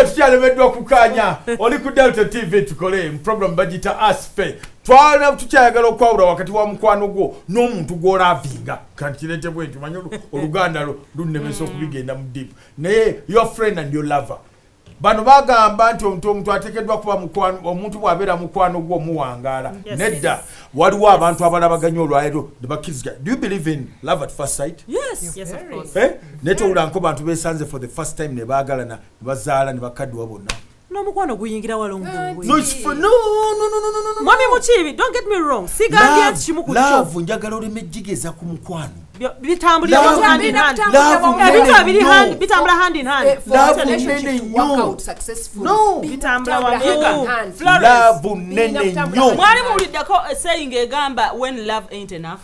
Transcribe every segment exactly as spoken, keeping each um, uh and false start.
Naffe tukyalemeddwa kukanya oli ku Delta T V tukole program bagita asfe twana tukyayagala okwawula wakati wa mukwano gwo n'omuntu gw'olaavinga kanti kirete bwekyo manyi oluganda lunnemesa okubigenda mu deep naye your friend and your lover bano bagamba nti omuntu ateekeddwa kuba mukwano omuntu bw'abeera mukwano gwo omuwangaala nedda waliwo abantu abalabaganya olwaleero ne bakkiriza. Do you believe in love at first sight? Yes, yes, of course. Eh? Netowula nko bantu beesanze for the first time ne baagalana ne bazaala ne bakaddiwa bonna. No mukwano guyingira walongo. No, it's for, no, no, no, no, no, no. Mwami Muchibi, don't get me wrong. Siga against chimu ku love, njagala olemejjigeza ku mukwano. Bitambulira hand in hand. Love, bitambula hand in hand. Love nene nnyo. No, bitambula wamu. Love nene nnyo. Mwali muliddako saying egamba when love ain't enough.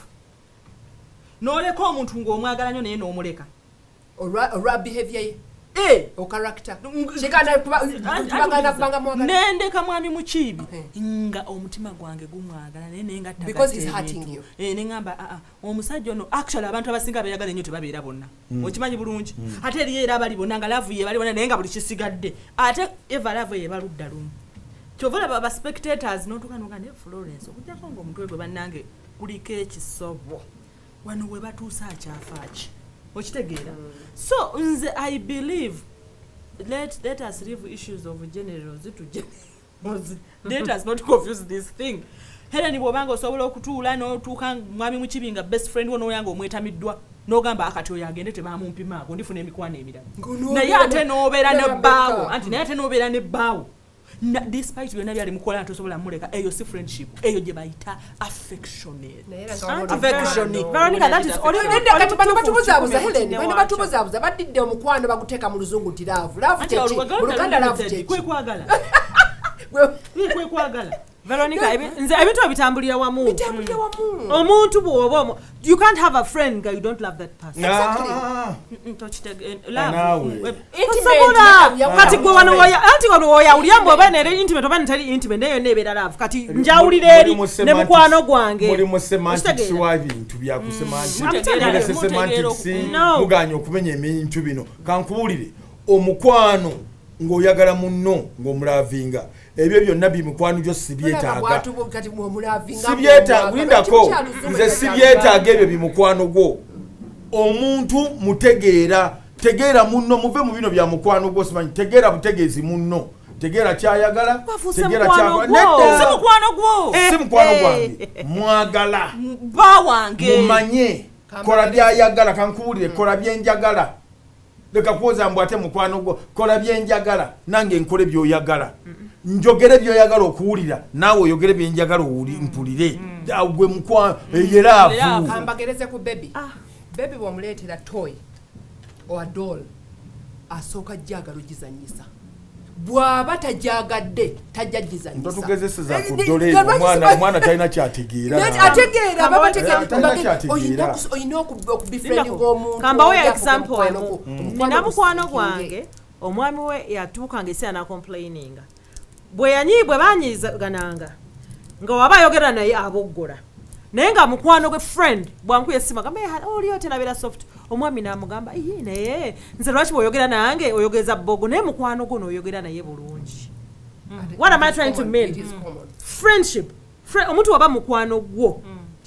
Noleko omuntu ng'omwagala nnyo naye n'omuleka. Olwa behavior ye. Eh, o character. Chikana kubanga kubanga mwagala. Nendeka mwami Muchibi nga omutima gwange gumwagala naye nenga taka. Because he's hurting you. Eh nengamba a a omusajja ono actually abantu abasinga bayagala nnyo tebabeera bonna. Okimanyi bulungi. Ate eri era bali bonna nga love ye bali bonna naye nga buli kisigadde. Ate eva love ye baludda lumu. Kyovola baba spectators n'otukanuka ne Florence okujjako ng'omutwe gwe bannange kuliko ekisobo. Wano we batuusa akyafaaki. Okitegeera. So nze I believe let let us leave issues of generals to generals. Let us not confuse this thing. Hela ni bwobanga osobola okutuula n'otuuka mwami Muchibi nga best friend wo n'oyanga omwetamiddwa n'ogamba akati oyo agende tebamumpimaako ndifuna emikwano emirala. Naye ate n'obeera ne bbaawo anti naye ate n'obeera ne bbaawo. Na, despite byonna byali mukola ntosobola muleka eyo si friendship eyo gye bayita affectionate affectionate Veronica that is only the kati bano batubuzabuza Helen bano batubuzabuza badidde omukwano baguteeka mu luzungu ti love love chechi Luganda love chechi kwe kwagala kwe kwagala Veronica nze ebintu abitambulira wamu bitambulira wamu omuntu bwoba you can't have a friend nga you don't love that person exactly love kati gwe wano oya anti wano oya ulyambo bane eri intimate obane tali intimate neyo nebeera love kati njawulire eri ne mukwano gwange muri mu semantics wabintu bya ku semantics semantics muganya okumenya ebintu bino kankubulire omukwano ng'oyagala munno ng'omulavinga ebyo byonna bimukwano gyo sibyetaaga sibyetaaga lindako nze sibyetaaga ebyo bimukwano gwo omuntu mutegeera tegeera munno muve mu bino bya mukwano gwo simanyi tegeera butegeezi munno tegeera kyayagala tegeera kyagala si mukwano gwo si mukwano gwange mwagala ba wange mumanye kola byayagala kankubulire kola byenjagala leka kwoza mbwate mukwano gwo kola byenjagala nange nkole byoyagala njogere byoyagala okuwulira naawe oyogere byenjagala mpulire gwe mukwano eyeraavu kambagereze ku baby baby bw'omuleetera toy or doll asooka jjagala ogizanyisa bw'aba tajagadde tajja gizanyisa totugezeseza ku dole omwana omwana talina kyategeera ategeera baba tegeera oyina okubifriend ng'omuntu kambawo ya example emu nina mukwano gwange omwami we yatuuka ng'esi anacomplaininga bwe yanyiibwe banyiizagananga nga waba ayogera naye aboggola naye nga mukwano gwe friend bwangu yesima gamba oli ote nabeera soft omwami n'amugamba iye naye nze lwaki bw'oyogera nange oyogeza bogo naye mukwano gwo n'oyogera naye bulungi. What am I trying to mean? Friendship omuntu waba mukwano gwo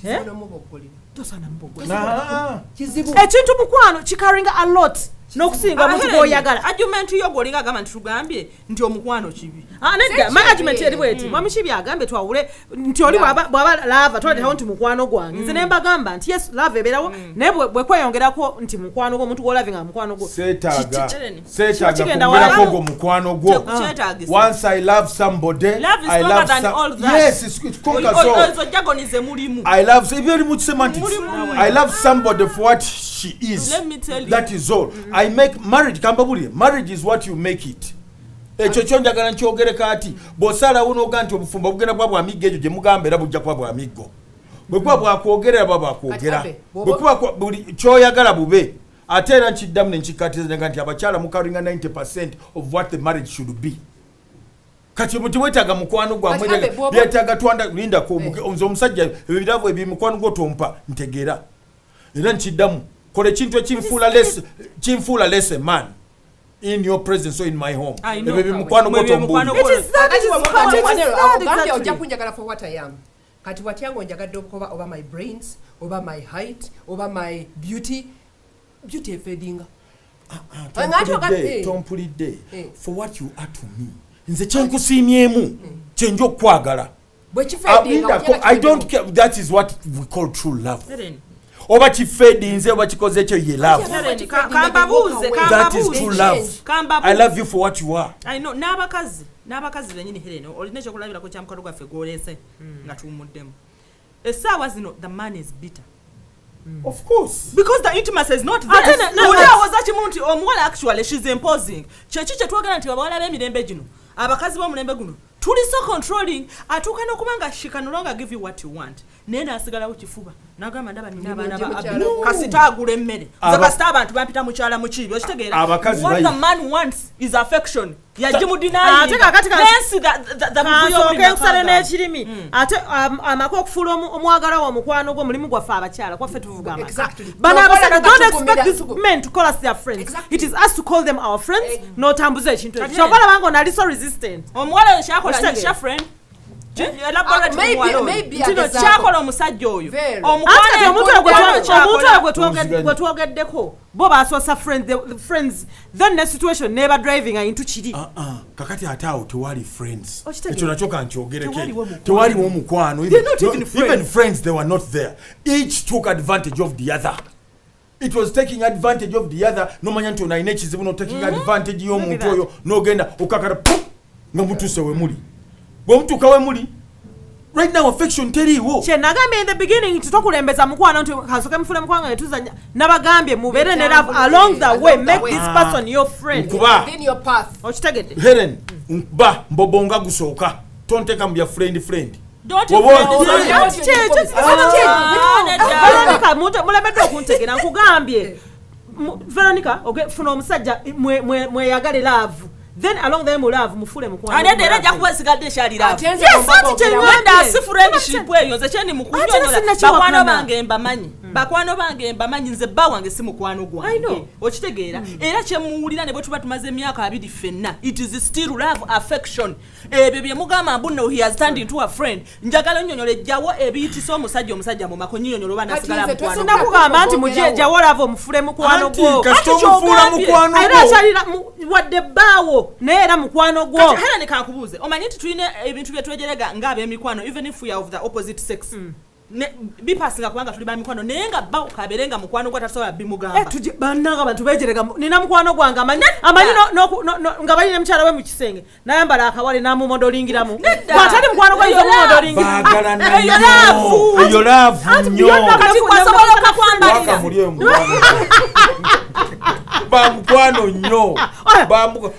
tosana mubogola ekintu mukwano kikaringa a lot n'okusinga omuntu gw'oyagala argument yo gwolinga agamba nti tugambye nti omukwano kibi nedda my argument eri bweti mwami Kibi agambye twawule nti oli bw'aba lava twaleetawo nti mukwano gwange nze ne mbagamba nti yes lava ebeerawo naye bwe kweyongerako nti mukwano gwo omuntu gw'olavi nga mukwano gwo seetaaga seetaaga kubeerako gwo mukwano gwo once I love somebody I love some yes it's conquer so ojagonize mulimu I love ibyo eri mu semantics I love somebody for what she is. Let me tell you that is all. Mm-hmm. I make marriage kambabuli marriage is what you make it. Echo kyonjagala nkyogereka ati bosala uno ganti obufumba bugenda bwa bwa migge ejo gye mugamba era bujja kwa bwa miggo bwe kwa bwa kwogerera bwa bwa kwogera bwe kwa buli kyoyagala bube ate era nkiddamu ne nkikatiza nti abakyala mukaringa ninety percent of what the marriage should be. Kati muti wetaga mukwano gwa mwere byetaga twanda linda ko nzo omusajja ebirabo ebimukwano gwo tompa ntegera era nkiddamu kole kintu ekimfuula less kimfuula less man in your presence or in my home. Ebyo mukwano gwo tombuli. It is that is ogambye ojja kunjagala for what I am. Kati watyango njagadde okuba over my brains, over my height, over my beauty. Beauty fadinga. Tompulidde for what you are to me. Nze kyenkusiimyemu kyenjo okwagala. I don't care. That is what we call true love. Oba kifedinze oba kikoze ekyo ye love. That is true love. I love you for what you are. I know n'abakazi n'abakazi benyini Helen olina ekyokulabira ko kyamukalo gwaffe gwolese nga tumuddemu. Essaawa zino the man is bitter. Mm. Of course. Because the intimacy is not there. No, there was that muntu omuwala actually she's imposing. Chechi chetwagala nti abawala b'emirembe gino. Abakazi b'omulembe guno. Tuli so controlling. Atuka n'okubanga she can no longer give you what you want. Nena asigala ukifuba. Nagamba ndaba nina abaana ba kasita agula emmere. Zakasita abantu bampita mu kyala mu kibi. Okitegeera. What the man wants is affection. Yajimudina. Ate kakati kansi the buyo okensale n'ekirimi. Ate amako okufuula omwagala wa mukwano gwo mulimu gwa fa abakyala kwa ffe tuvuga amaka. Bana abasajja don't expect these men to call us their friends. Exactly. It is us to call them our friends. No tambuze ekintu ekyo. Kyobala bango nali so resistant. Omuwala oyo kyakola nisha friend. Tino kyakola omusajja oyo. Omuntu gwe twogeddeko bo basoosa friends then the situation never driving into chiri. Kakati ate awo tewali friends. Ekyo nakyo kankyogereke. Tewaliwo omukwano. Even friends they were not there. Each took advantage of the other. It was taking advantage of the other. Nomanya nti onalina ekizibu no taking advantage y'omuntu oyo n'ogenda okakala nga mutuse we muli. Bwomutuka we muli. Right now affection teriwo. Che nagambye in the beginning tutokulembeza mukwano nti kasoke mufule mukwanga netuzanya nabagambye mubere ne love along the way make this person your friend in your path. Okitegedde. Helen ba mbobonga gusooka. Tonteka mu ya friend friend. Don't you Veronica mulebedde okuntegera nkugambye Veronica okay funa omusajja mwe yagale love. Then along them love mufule mukwano. Ande dera jakuwa sigadde shali love. Yes, ati chenwanda si friendship eyo nze cheni mukunyonola. Bakwano bange mbamanyi. Bakwano bange mbamanyi nze ba wange si mukwano gwange. Okitegeera era kyemuwulira ne bwe tuba tumaze emyaka abiri ffenna. It is still love affection. Ebyo bye mugamba mbuno he has turned into a friend. Njagala nnyonyole jjawo ebiyitisa omusajja omusajja mu makonyinyonyola bana sigala mukwano. Sina kugamba nti muje jjawo love mufule mukwano gwo. Kati mufula mukwano gwo. Era kyalira wadde bawo. Neera mukwano gwo. Kati hera nikakubuze. Omanyi nti tulina ebintu bye twejerega ngaabe emikwano even if we are of the opposite sex. Mm. Ne bipasinga kubanga tuli ba mikwano naye nga bawo kaberenga mukwano gwa tasobola bimugamba. Eh tuje bannanga bantu bejerega nina mukwano gwange amanyi amanyi no nga bali ne mkyala we mu kisenge nayambala akawale namu modolingiramu. Watali mukwano gwa izo modolingira. Bagala na yo. Yo love nyo. Kati kwasobola okakwambalira. Bamukwano nyo. Bamukwano.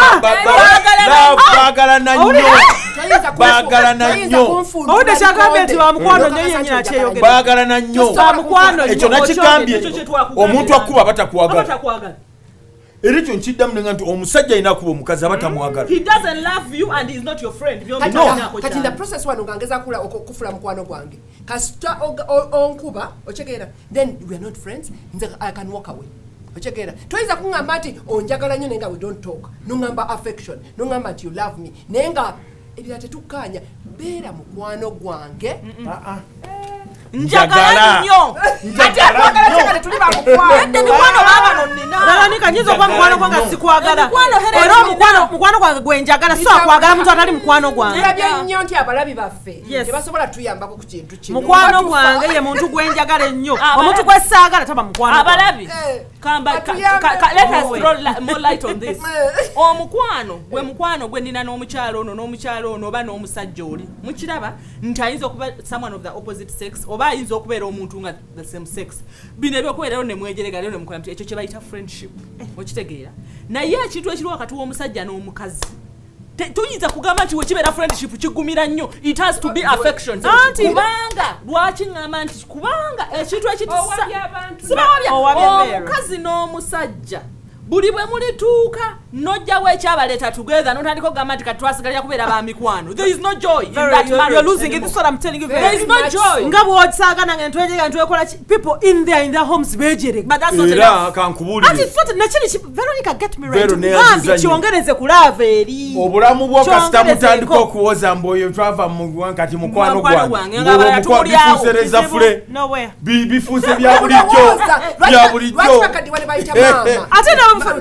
Bagala na nyo. Bagala na nyo. Ode shagambye nti bamukwano nyo yenyina kyeyogera. Bagala na nyo. Ekyo nakigambye omuntu akuba batakwagala. Batakwagala. Eri kyo nkiddamu nenga nti omusajja alina kuba omukazi abatamwagala. He doesn't love you and he is not your friend. Kati in the process wano ngangeza kula okufula mukwano gwange. Kasita onkuba ochegeera then we are not friends. I can walk away. Ochekera toiza kungamba ati onjagala nnyo nenga we don't talk nungamba affection nungamba ati you love me nenga ebira tetukanya beera mukwano gwange a a njagala nnyo njagala nnyo tuli ba mukwano ende mukwano baba nonnina dala nikanyizo kwa mukwano gwanga sikwagala era mukwano mukwano gwange gwenjagala so akwagala muntu atali mukwano gwange era nnyo nti abalabi baffe tebasobola tuyambako ku kintu kino mukwano gwange ye muntu gwenjagala nnyo omuntu gwesagala taba mukwano abalabi kamba let us throw more light on this omukwano gwe mukwano gwe nina n'omukyalo ono n'omukyalo ono oba n'omusajja oli mukiraba nti ayinza okuba someone of the opposite sex oba ayinza okubeera omuntu nga the same sex bino ebyokubeerayo ne mwejerega lero ne mukola nti ekyo kye bayita friendship okitegeera naye ekintu ekiri wakati w'omusajja n'omukazi tuyinza kugamba nti wekibeera friendship kigumira nnyo it has to be affection kubanga lwaki ngamba nti kubanga ekintu ekitisa omukazi n'omusajja buli bwe mulituuka nojjawo ekyabaleeta together notandika okugamba nti kati twasigalira kubeera ba mikwano. There is no joy in Very, that you're, marriage you're losing anymore. it. This is what I'm telling you. There is no joy. Nga bw'osaagana nga ntwejega ntwekola ki- people in there in their homes bejerega. But that's not era enough. Ati kankubuulire it's not nakiri ki- Veronica get me right. Vero ne Bambi yaziza kyongereze ku love eri. obulamu bwo kasita Kyongereze mutandika ko. okuwoza mboyo twava mu kati mukwano Mukwano gwange gwange, nga abalala tukulyawo. bifuusereza fule Nowhere. Bi- bifuuse bya bulijjo bya bulijjo Ate nawe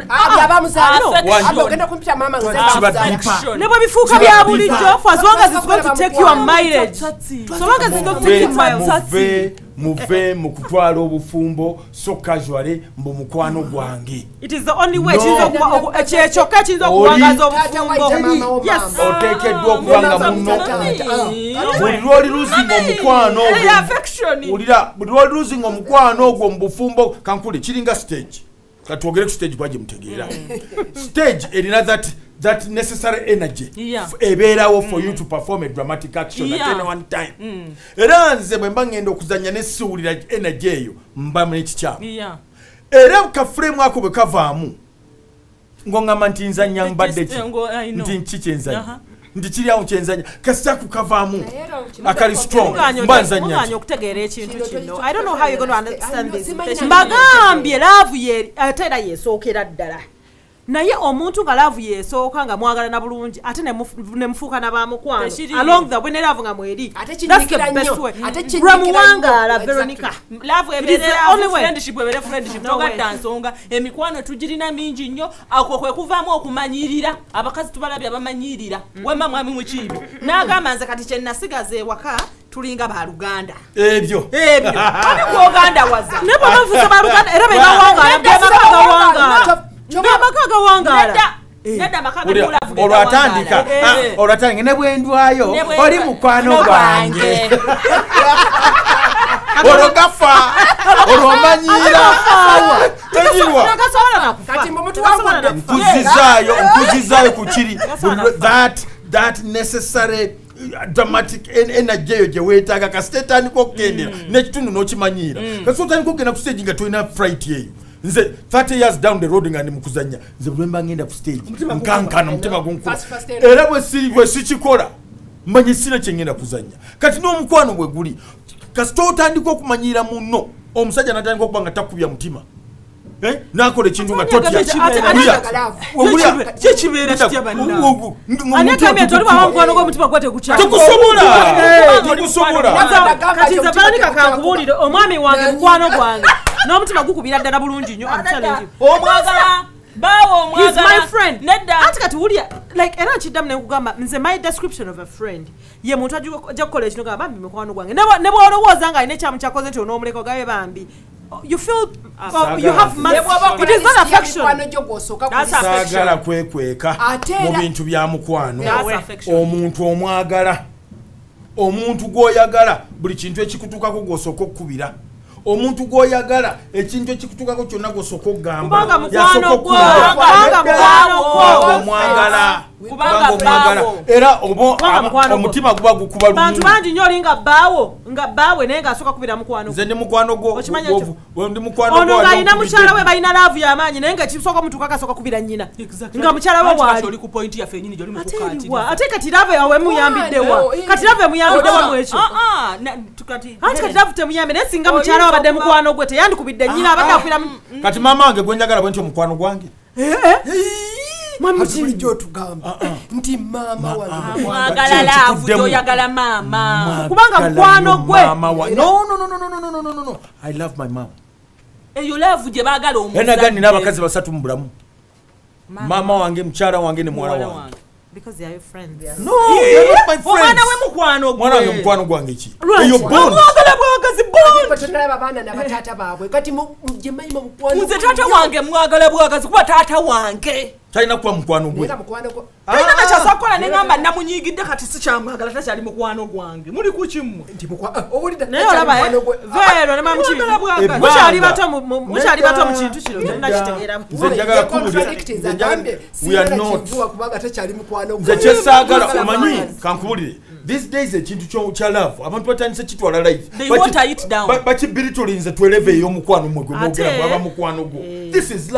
Affection. ne bwe bifuuka bya bulijjo for as long as it's going to take you a mileage. So long as it's going to take you miles. muve muve mu kutwala obufumbo so casually mbu mukwano gwange It is the only way No. kiyinza okuba- oku- ekyo kyokka kiyinza Oli- okuwangaza obufumbo. Yes. oteekeddwa okuba nga muno buli lwoli luzinga omukwano Hey, ogwo affection. ulira buli lwoli luzinga omukwano ogwo mu bufumbo kankule kiringa stage katwogere ku stage bwaje mutegeera stage erina that that necessary energy Yeah. f- ebeerawo for you to perform a dramatic action Yeah. at any one time era nze bwe mba ngenda okuzanya ne siwulira energy eyo mba n'ekikyamu Yeah. era kafuremu ako bwe kavaamu ng'oŋŋamba nti nzanya mbadde ki Just, uh, go, I know. nti nki kyenzanya Aha. nti kiriawo kyenzanya kasita kukavaamu akali strong Muganya mba nzanya muganya ki okutegeera ekintu Kino kino. kino I don't know how you're going to I understand know, this. simanyi na- Mbagambye laavu ye ate era yeesookera ddala. Naye omuntu nga laavu yeesooka nga mwagalana bulungi ate ne mufu- ne mufuuka n'abamukwano Tekiriyo. along the way ne laavu nga mweri. Ate That's the kinnyikira best nnyo. way. Ate kinnyikira nnyo. Lwemuwangaala Exactly. Veronica. Love It is the only ebeere way. friendship ebeere friendship No way. togatta nsonga emikwano tugirina mingi nnyo ako kwe kuvaamu okumanyirira abakazi tubalabye abamanyirira wemma mwami mukiibi n'agamba nze kati kye nasigaza ewaka tulinga baluganda ebyo ebyo ani kwoganda waza Ne bwe bavuze baluganda era be bawangaala be maka gawangaala. Be maka gawangaala. nedda nedda amaka Ulira, gemulavu olwatandika Eh. ah, olwatandika ne bwendwayo Ne bwe- oli mukwano no gwange olwo gafa olwo omanyiira tanyirwa Tekasobola na kufa. Kati mbu Tekasobola na mutuwangudde. kufa. nkuzizaayo nkuzizaayo ku kiri Gasobola na kufa. that that necessary uh, dramatic en- energy eyo gye weetaaga kasita etandika okukendera n'ekitundu n'okimanyiira kasita otandika okugenda ku stage nga tolina fright eyo nze thirty years down the road nga ndi mukuzanya nze bwe mba ngenda ku stage nkankana omutima gunkula Fast, fast, era bwe si- bwe sikikola mmanyi sina kye ngenda kuzanya kati n'omukwano bwe guli kasita otandika okumanyiira munno omusajja n'atandika okuba nga takubya mutima Eh? nakola ekintu nga totya Ate- ate- Wulira, ate- wulira, Kye kibeera kitya banna? Ugu- ngu- Ani omuntu akamye toli otukuvu. baba mukwano gw'omutima gwa tegukyali. Tegusobola Eh, tegusobola Nagamba Kati nti nze omutima Veronica tegukyali. kankubuulire omwami wange Nanyi- mukwano gwange n'omutima gukubira ddala bulungi nnyo. I'm telling you. omwagala baawo He's my omwagala friend. nedda Ati kati wulya like era nkiddamu nekugamba nze my description of a friend ye muntu ajja kukola ekino gamba bambi mukwano gwange ne bwe- ne bw'olowooza nga alina ekyamu kyakoze nti onoomuleka ogabe bambi you feel oh, you have Ne bw'oba mas- it is not okola affection. mikwano gyo gw'osooka That's kulisa. affection. saagala kwekweka Ate era- mu bintu bya mukwano That's affection. omuntu omwagala omuntu gw'oyagala buli kintu ekikutuukako gw'osooka okukubira omuntu gw'oyagala ekintu ekikutuukako kyonna gw'osooka Kubanga okugamba mukwano gwo, kubanga mukwano gwo. omwagala Kubanga omwagala baabo. era obo Kubanga mukwano gwo. omutima guba gukuba bantu lumu bangi nnyo oli nga bbaawo nga bbaawe naye ng'asooka kubira mukwano nze ndi mukwano gwo Okimanyi gwo- ekyo? gwo- ndi mukwano ono gwo ng'alina wali mukyala we okubidde. balina laavu y'amaanyi naye nga kisooka omutuuka kasooka kubira nnyina nga mukyala we Anti kati waali oli ku point yaffe ennyini gy'oli mu ate kukaatiriza. eriwa ate kati laavu yawe muyambiddewa Oh, eh. kati laavu emuyambiddewa mu ekyo Ah, ah, na- tukati- anti kati laavu temuyambye naye singa Oh, mukyala we yinza abadde okuba- mukwano gwe teyandikubidde nnyina abadde akwira mu kati maama wange gwe njagala bwe nti omukwano gwange mwami Ati mukibi bulijjo otugamba nti maama wange. mwagala laavu gy'oyagala maama kubanga mukwano gwe Mama wa- no no no no no no no no no no no I love my mom eyo laavu gye baagala omuzadde. enaga nina abakazi basatu mu bulamu maama wange mukyala wange ne muwala Muwala wange wange. because they are your friends no they're not my omwana friends we mukwano gwe. mwana wange mukwano gwange ki Right. eyo bond omwagala bwagazi bond. Kati tonalaba abaana na bataata baabwe kati mu- mu- gye mayima mukwano nze taata wange mwagala bwagazi kuba taata wange talina kuba mukwano gwe Era mukwano gwo. talina nakyasobola kukola ne ngamba namunyiigidde kati sikyamwagala takyali mukwano gwange muli ku kimu Nti mukwa- ah, owulira naye takyali olaba mukwano gwe. veero ne mwami mukibi Mwagala bwagazi. Ebbanga. mukyali bato mu- mu- mukyali Nedda. bato mu kintu kino kyonnakitegeeramu Nze Ye njagala kubulira contradicting nze njagala- agambe, we are sirina not kivuwa kubanga takyali mukwano nze gwe. kyesaagala Mwagala omanyi bwagazi. kankubulire these days ekintu kyo- kya love abantu batandise kitwala light They Baki- water it down. ba- bakibiritulinze tweleve ey'omukwano mwe gwe Ate- mwogera bwaba mukwano gwo this is love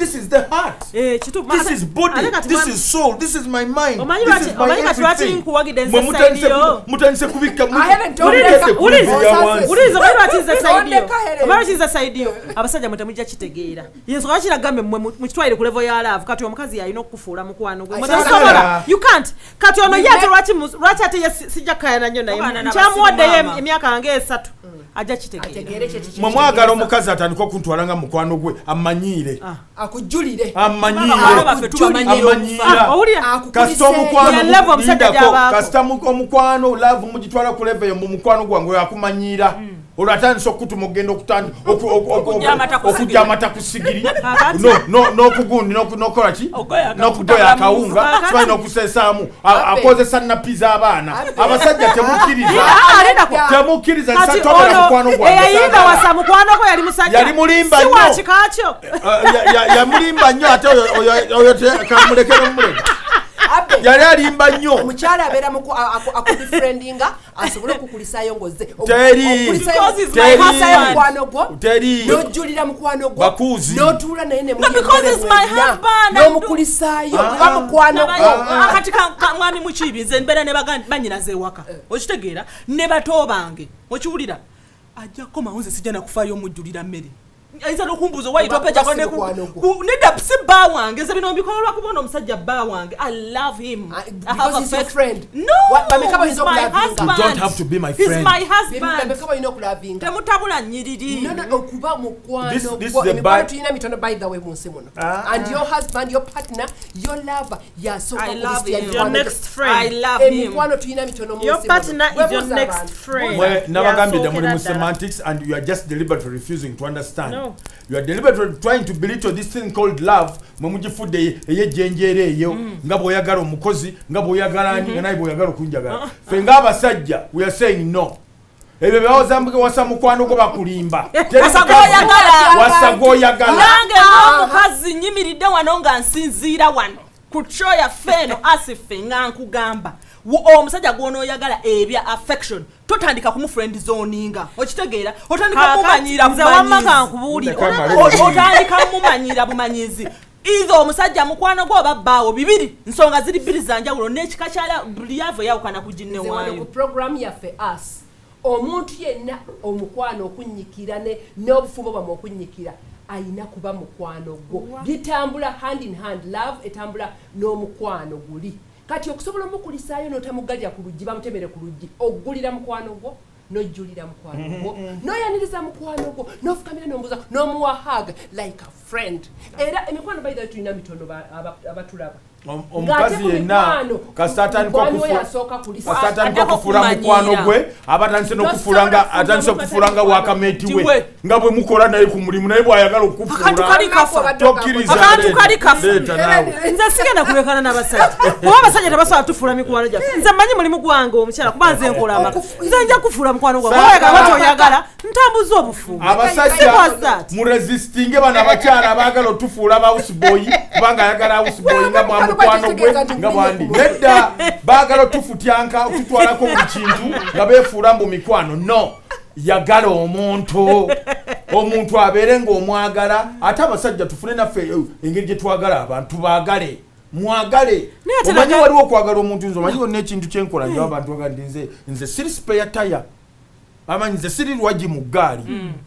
This is the heart. Eh, chitu This is body. This is soul. This is my mind. Omanyi This lwaki- is my omanyi kati lwaki everything. nkuwagidde nze Mwe mutandise side yo? ku- mutandise kubika mu- I haven't told mutandise you. ku Uliza, bivu ya wansi. uliza omanyi lwaki nze side yo Ondeka here. omanyi lwaki nze side yo abasajja mwe temujja kitegeera yensobola kiragambe mmwe mu- mukitwalire ku level ya love kati omukazi yalina okukufuula mukwano gwe Ay, mutesobola sala. you can't kati ono We ye ate met- lwaki mu- lwaki ate ye si- sijja kukayana nnyo naye Abaana nkyamuwaddeyo n'abasiru emyaka nga esatu ajja kitegeera ategeere kye kiki- mwe mwagala omukazi atandika okuntwala nga mukwano gwe amanyiire akujulire amanyiire Abaana baffe tubamanyiira amanyiira Ah, owulira kasita omukwano Ya level omusajja lindako gy'abaako. kasita mu- omukwano laavu mugitwala ku level eyo mu mukwano gwange akumanyiira olwo atandisa okutuma okugenda okutandi- oku- oku- oku- Okujja amata ku sigiri. okujja amata ku sigiri Kakati. No- no- n'okugundi n'oku- n'okola ki Ogoya n'okugoya akawunga. akawunga Kakati. sibalina okusesaamu A- Abe. akozesa nappi z'abaana Abe. abasajja temukkiriza Ah, ah, linda ku- temukkiriza kati nsatwagala mukwano ono gwange eyayimba saagala. wasa mukwano gwe yali musajja Yali mulimba si nnyo. wa kikakyo Uh, ya- ya- yamulimba nnyo ate oyo- oyo- oyo te- kamulekere mumuleke Abe. yali alimba nnyo omukyala abeera akubifriendinga asobole okukulisayo ngoze Teri. Because he's my okulisayo husband. mukwano gwo Teri. nojulira mukwano gwo Bakuuzi. notuula naye ne No, because he's my husband. nomukulisaayo kuba mukwano gwo kati ka- ka- mwami mukiibi nze mbeera ne baga- banyinaze ewaka okitegeera ne bato bange okiwulira ajja kukomawo nze sijja nakufaayo omujjulira mmere ayinza n'okumbuuza Oba- oba si mukwano gwo. nedda si bba wange nze bino mbikola lwakubona omusajja bba wange I love him Ah, I because have a he's your faith- friend. No, Wa- bameka he's bayinza my okulavinga. husband. You don't have to be my He's friend. my husband. bameka balina okulavinga temutabula nnyiriri No, no, okuba This- mukwano this gwo is the emikwano Bi- tulina mitono by the way mu nsi muno Ah. and your husband your partner your lover yasooka I ku love list ya him. your mikwano gyo. next I friend love him. emikwano tulina mitono mu your nsi partner muno. is your Webuuza next abantu. friend Mwe nabagambye ddala muli mu Yasookera ddala. semantics and you are just deliberately refusing to understand. No. You are deliberately trying to belittle this thing called love mwe mugifudde ey'ejjenjeera eyo nga bw'oyagala omukozi nga bw'oyagala ani nga naye bw'oyagala okunjagala ffe ng'abasajja we are saying no ebyo byawozambuke wasa mukwano gwo bakulimba Teri Wasa mukazi. gw'oyagala. wasa gw'oyagala nange n'omukazi nyimiridde wano nga nsinziira wano ku kyo yaffe eno asife nga nkugamba Wo- omusajja gw'onooyagala ebya affection totandika kumufriend zoninga okitegeera otandika Kakati, mumanyira nze wamma bumanyizi kankubuulire Ndeka Olaba- amale. O- otandika mumanyira bumanyizi either omusajja mukwano gwo oba bbaawo bibiri nsonga ziri bbiri zanjawulo n'ekika kyala buli yava yawukana ku ginne Nze wano ku waayo program yaffe us omuntu yenna omukwano okunyikira ne n'obufubo bwamwe okunyikira ayina kuba mukwano gwo bitambula hand in hand love etambula n'omukwano guli kati okusobola omukulisaayo n'otamugalira ku luggi bamutemere ku luggi ogulira mukwano gwo nojjulira mukwano gwo noyaniriza mukwano gwo nofukamira nombuuza n'omuwa hug like a friend era emikwano baidha tulina mitono ba- aba- abatulaba Om- omukazi yenna kasita atandika okufu- yasooka kulisa kasita atandika Atandika okufuula okumanyira. mukwano gwe aba atandise n'okufuula nga atandise okufuula nga wakameeti we Tiwe. nga bwe mukola naye ku mulimu naye bw'ayagala akantu okukufuula kali kafa tokkiriza Akantu leeta- kali kafu. leeta naawe nze sigenda kulekana n'abasajja kuba abasajja tebasobola tufuula mikwano gyaffe nze mmanyi mulimu gwange omukyala kuba nze nkola amaka nze nja kufuula mukwano gwange oyagala bati oyagala ntambuza obufumu abasajja Simple as that. muresistinge bano abakyala abaagala otufuula aba houseboy kubanga ayagala houseboy nga bwa mukwano gwe nga bwandi nedda baagala otufutyanka otutwalako buli kintu nga beefuula mbu mikwano no yagala omuntu omuntu abeere ng'omwagala ate abasajja tufune naffe eh, engeri gye twagala abantu baagale mwagale Naye ate omanyi naga- waliwo okwagala omuntu nze omanyi wonna ekintu kyenkola nyo abantu baga ndi nze nze siri sipeya taya amanyi nze siri lwagi mu ggaali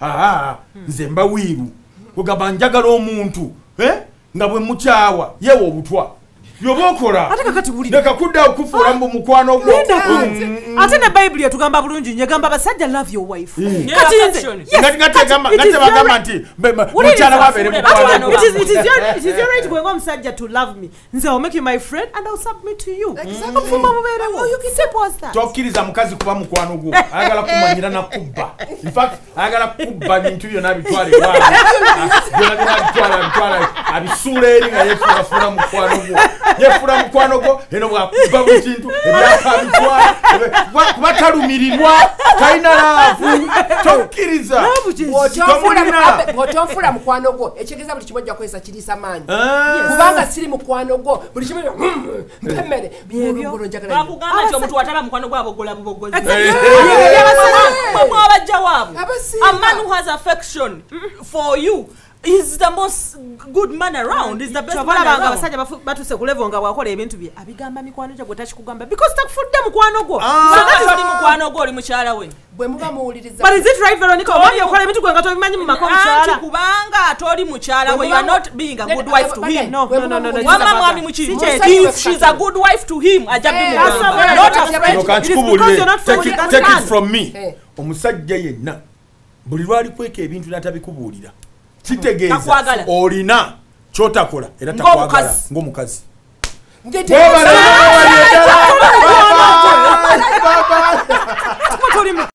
aa nze mbawiiru kugamba njagala omuntu eh, nga bwe mukyawa yewe obutwa byoba okola ate kakati wulira leka kudda okufuula mbu mukwano gwo Linda, Mm. ate ne bayibuli etugamba bulungi nnyo egamba abasajja love your wife Mm. kati Yeah, nze affection. yes, Nga- nga kati tegamba- it nga is tebagamba your- nti be- be- Wuliriza, mukyala wabeere wuliriza, mukwano wuliriza. gwo It is, it is your, it is your right going omusajja to love me nze I'll make you my friend and I'll submit to you Exactly. obufumba bubeerewo simple as that tokkiriza mukazi kuba mukwano gwo ayagala kumanyira nakubba infact ayagala kubba bintu byonna bitwale ewaabwe. Ah, byonna byonna bitwala bitwala abisuula eri nga yefuulafuula mukwano gwo yefuula mukwano gwo eno bwakubba buli kintu ebyaka bitwala kuba- kuba talumirirwa talina laavu tokkiriza Love kye- Tomulina. bw'otonfuula mukwano gwo ekitegeeza buli kimu ojja kukozesa kiriisa maanyi Ah. kubanga siri mukwano gwo buli kimu mpemmere Byebyo. njagala bakugamba nti omuntu wataba mukwano gwabogola bubogozi Eh, mwabajja waabwe Abasi- a man who has affection for you is the most good man around, is the best man banga around. abasajja batuse ku level nga bwakola ebintu bye abigamba mikwano gye gwe takikugamba because takufudde mukwano gwo. Saka toli mukwano gwo oli mukyala we. Bwe muba muwuliriza. But is it right Veronica omwami okola ebintu gwe nga tobimanyi mu mako mukyala? Anti kubanga toli mukyala we, you are not being a good wife to him. No no no no no. Wama mwami muki. If she's a good wife to him ajja bimugamba. Not a friend. Take it from me. Omusajja yenna buli lwali kweka ebintu natabikubuulira kitegeeza olina kyotakola era takwagala ng'omukazi. Ndete.